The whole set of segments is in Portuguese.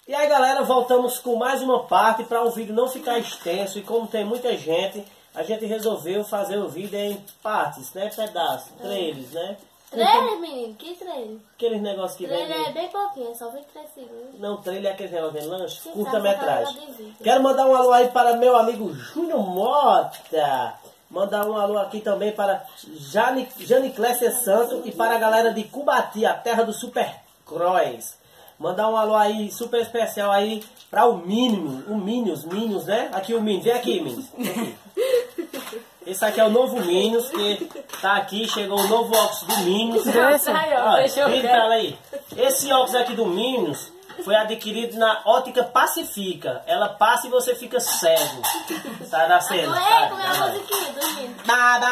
E aí, galera, voltamos com mais uma parte para o vídeo não ficar extenso. E como tem muita gente, a gente resolveu fazer o vídeo em partes, né? Pedaços, trailers, né? Trailer, menino? Que trailer? Aqueles negócios que Trailer vem... é bem pouquinho, é só 23 segundos. Não, trailer é aqueles negócios de lanche, Sim, curta-metragem. Quero mandar um alô aí para meu amigo Júnior Mota. Mandar um alô aqui também para Jane Clécia Santos e para a galera de Cubati, a terra do Super Cross. Mandar um alô aí super especial aí para o Minions, né? Aqui o Minions, vem aqui, Minions. Esse aqui é o novo Minions, que tá aqui, chegou o novo óculos do Minions. Aí. Esse óculos aqui do Minions foi adquirido na Ótica Pacifica. Ela passa e você fica cego. Sai da cena. Como é a musiquinha do Minions?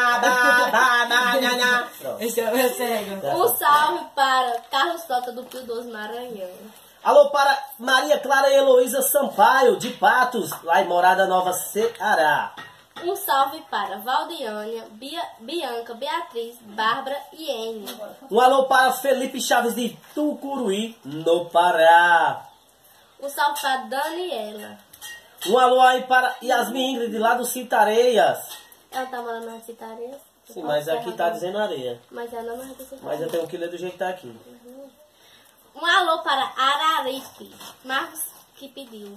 Esse é o meu cego. Um salve para Carlos Tota do Pio 12 Maranhão. Alô para Maria Clara e Heloísa Sampaio, de Patos, lá em Morada Nova, Ceará. Um salve para Valdiânia, Bianca, Beatriz, Bárbara e Ene. Um alô para Felipe Chaves de Tucuruí, no Pará. Um salve para Daniela. Um alô aí para Yasmin Ingrid, lá do Citareias. Ela tá morando na Citareias? Sim, mas aqui tá dizendo areia. Mas ela não é do Citareias. Mas eu tenho que ler do jeito que tá aqui. Um alô para Araripe, Marcos que pediu.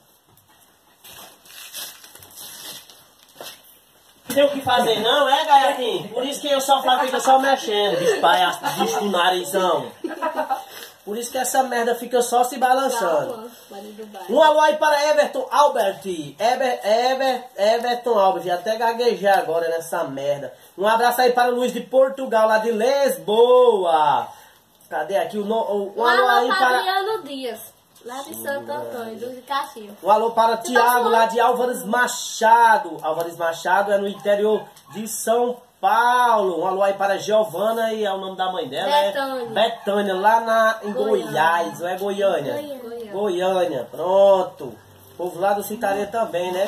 Não tem o que fazer não, é, Gaiatinho? Por isso que eu só fica só mexendo, bicho do narizão. Por isso que essa merda fica só se balançando. Um alô aí para Everton Albert. Everton Albert, até gaguejar agora nessa merda. Um abraço aí para o Luiz de Portugal, lá de Lisboa. Cadê aqui o nome? Um alô aí para Adriano Dias, lá de Santo Antônio, do Caxias. Um alô para Tiago, lá de Álvares Machado. Álvares Machado é no interior de São Paulo. Um alô aí para Giovana e é o nome da mãe dela. Betânia. Betânia, lá em Goiás, não é Goiânia? Goiânia, pronto. O povo lá do Citaria também, né?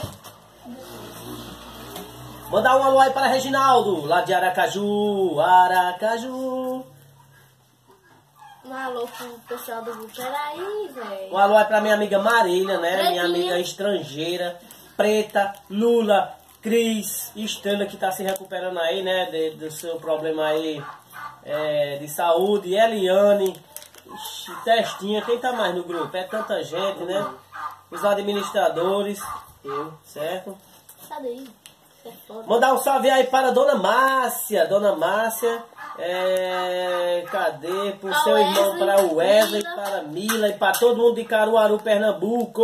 Mandar um alô aí para Reginaldo, lá de Aracaju. Um alô pro pessoal do grupo. Peraí, velho. Um alô aí pra minha amiga Marília, né? Pretinha. Minha amiga estrangeira. Preta, Lula, Cris, Estrela, que tá se recuperando aí, né? Do seu problema aí de saúde. Eliane, Testinha. Quem tá mais no grupo? É tanta gente, né? Os administradores. Eu, certo? Cadê aí? Mandar um salve aí para Dona Márcia. Cadê? Pro seu irmão, para o Wesley, para a Mila e para todo mundo de Caruaru, Pernambuco.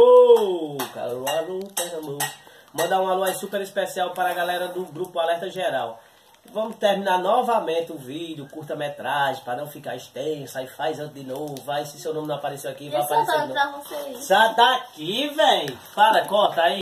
Mandar um alô aí super especial para a galera do Grupo Alerta Geral. Vamos terminar novamente o vídeo, curta-metragem, para não ficar extenso. Aí faz de novo, vai. Se seu nome não apareceu aqui, vai aparecer de novo. Pra vocês. Sai daqui, velho. Para, corta aí.